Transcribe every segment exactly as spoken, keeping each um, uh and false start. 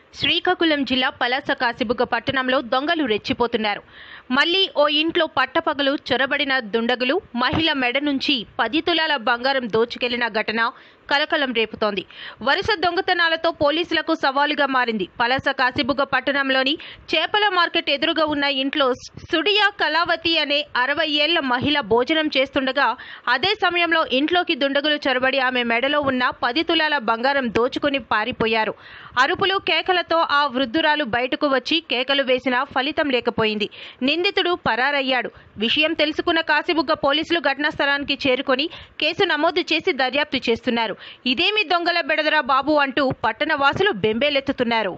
శ్రీకాకుళం జిల్లా పలాస కాశీబుగ్గ పట్టణంలో దొంగలు రెచ్చిపోతున్నారు. మళ్లీ ఓ ఇంట్లో పట్టపగలు చొరబడిన దుండగులు మహిళ మెడ నుంచి పది తులాల బంగారం దోచుకెళ్లిన ఘటన కలకలం రేపుతోంది. వరుస దొంగతనాలతో పోలీసులకు సవాలుగా మారింది. పలాస కాశీబుగ్గ పట్టణంలోని చేపల మార్కెట్ ఎదురుగా ఉన్న ఇంట్లో సుడియా కళావతి అనే అరవై ఏళ్ల మహిళ భోజనం చేస్తుండగా అదే సమయంలో ఇంట్లోకి దుండగులు చొరబడి ఆమె మెడలో ఉన్న పది తులాల బంగారం దోచుకుని పారిపోయారు. అరుపులు కేకలతో ఆ వృద్ధురాలు బయటకు వచ్చి కేకలు వేసినా ఫలితం లేకపోయింది. నిందితుడు పరారయ్యాడు. విషయం తెలుసుకున్న కాశీబుగ్గ పోలీసులు ఘటనా స్థలానికి చేరుకొని కేసు నమోదు చేసి దర్యాప్తు చేస్తున్నారు. ఇదేమి దొంగల బెడదరా బాబు అంటూ పట్టణ వాసులు బెంబేలెత్తుతున్నారు.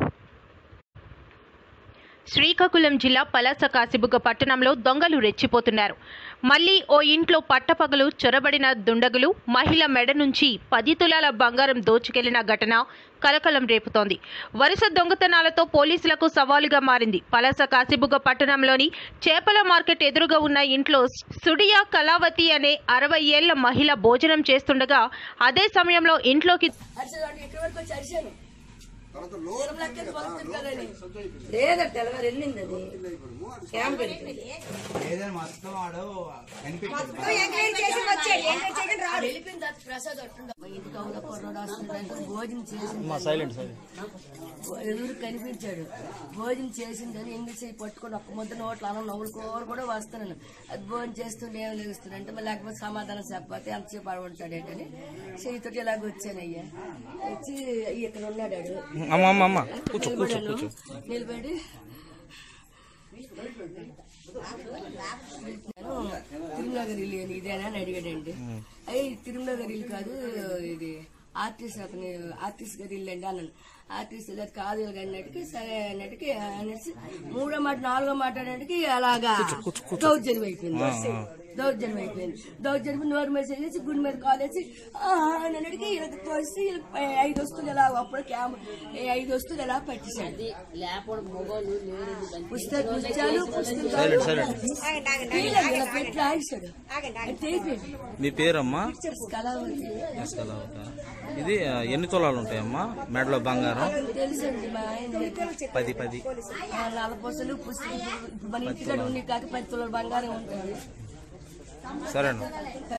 శ్రీకాకుళం జిల్లా పలాస కాశీబుగ్గ పట్టణంలో దొంగలు రెచ్చిపోతున్నారు. మళ్లీ ఓ ఇంట్లో పట్టపగలు చొరబడిన దుండగులు మహిళ మెడ నుంచి పది తులాల బంగారం దోచుకెళ్లిన ఘటన కలకలం రేపుతోంది. వరుస దొంగతనాలతో పోలీసులకు సవాలుగా మారింది. పలాస కాశీబుగ్గ పట్టణంలోని చేపల మార్కెట్ ఎదురుగా ఉన్న ఇంట్లో సుడియా కళావతి అనే అరవై ఏళ్ల మహిళ భోజనం చేస్తుండగా అదే సమయంలో ఇంట్లోకి ఎదురు కనిపించాడు. భోజనం చేసిందని ఎంగిల్ చేయి పట్టుకొని ఒక్క ముద్ద నోట్లు అన్నం నవ్వుకోరు కూడా వస్తున్నాను. అది భోజనం చేస్తుండే ఏం లేస్తుంది అంటే మరి లేకపోతే సమాధానం చెప్పకపోతే ఎంతసేపు పడబడతాడు ఏంటని చేయితోటి ఇలాగ వచ్చానయ్యా. వచ్చి ఇక్కడ ఉన్నాడు నిలబడి తిరుమలగిరి ఇల్లు ఇదేనా అని అడిగాడండి. అయ్యి తిరుమలగిరి ఇల్లు కాదు, ఇది ఆర్టిస్ట్ అతని ఆర్టిస్ట్ గారి ఇల్లు అండి అన్నాను. ఆర్టిస్ట్ అది కాదు అన్నట్టుకి సరే అన్నట్టుకి అనేసి మూడో మాట నాలుగో మాట అన్నట్టుకి అలాగా దౌర్జన్యం అయిపోయింది. దౌర్జన్యం అయిపోయింది దౌర్జన్యం నోరు మీద చేసి గుడి మీద కాలేసి అన్నట్టుకి ఇలా తోసి ఐదు వస్తువులు ఎలా అప్పుడు క్యామ్ ఐదు వస్తువులు ఎలా పట్టించాడు. పుస్తకాలు పుస్తకాలు పెట్టి ఆడిస్తాడు. మీ పేరమ్మా? ఇది ఎన్ని తులాలు ఉంటాయమ్మా మెడలో బంగారం? తెలుసండి మా ఆయన పది పది నలపొసలు పుస్తకాలు మన ఇంటికాడ ఉన్నాయి కాక పది తులాల బంగారం ఉంటుంది. సరేనా?